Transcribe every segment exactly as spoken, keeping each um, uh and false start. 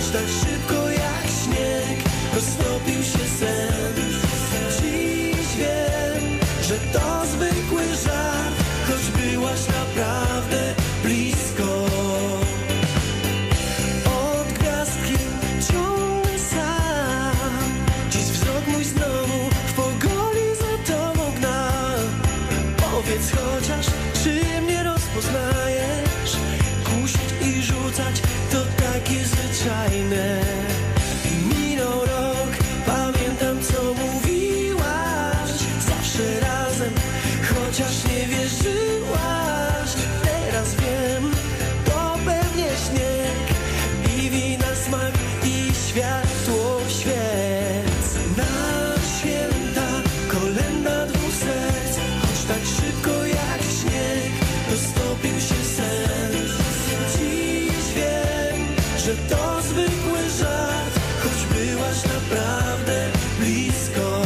choć tak szybko jak śnieg roztopił się sen. Dziś wiem, że to zwykły żart, choć byłaś naprawdę blisko. Od gwiazdki ciągle sam, dziś wzrok mój znowu w pogoni za tobą gna. Powiedz chociaż, czy mnie rozpoznajesz? Kusić i rzucać to takie zwyczajne. Minął rok, pamiętam co mówiłaś. Zawsze razem, chociaż nie wierzyłaś. Teraz wiem, to pewnie śnieg i wina smak i światło świec. Na święta kolęda dwóch serc, choć tak szybko jak śnieg roztopił się sen. Dziś wiem, że to zwykły żart, choć byłaś naprawdę blisko.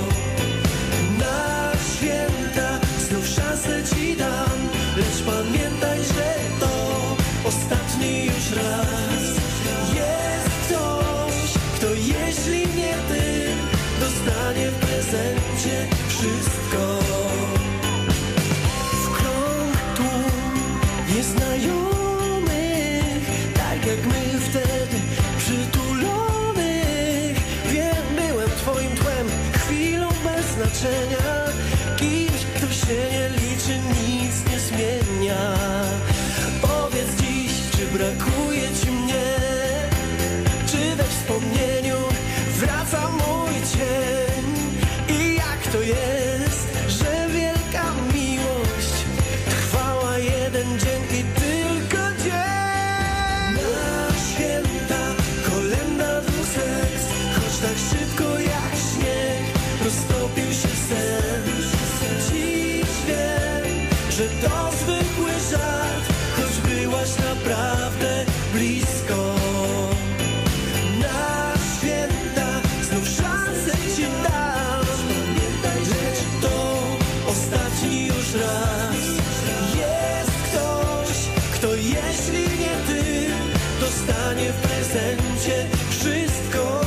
Na święta znów szansę ci dam, lecz pamiętaj, że to ostatni już raz. Jest ktoś, kto jeśli nie ty, dostanie w prezencie wszystko. W krąg tłum nieznajomych, tak jak my wtedy przytulonych. Wiem, byłem twoim tłem, chwilą bez znaczenia, kimś, kto się nie liczy, nic nie zmienia. Powiedz dziś, czy brakuje ci mnie, czy we wspomnieniu wraca mój cień. I jak to jest, że wielka miłość trwała jeden dzień i tylko dzień. Na święta kolęda dwóch serc, choć tak szybko jak śnieg roztopił się sen. Dziś wiem, że to zwykły żart, choć byłaś naprawdę blisko. Na święta znów szansę ci dam, lecz to ostatni już raz. Jest ktoś, kto jeśli nie ty, dostanie w prezencie wszystko.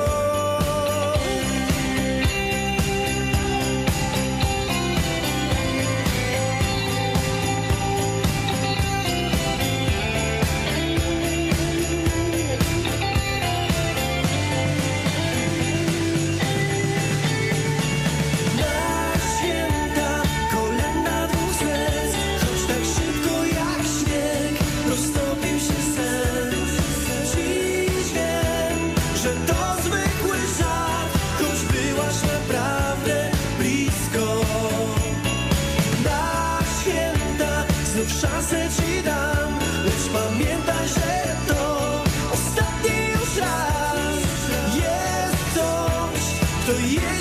Szansę ci dam, lecz pamiętaj, że to ostatni już raz. Jest ktoś, kto jest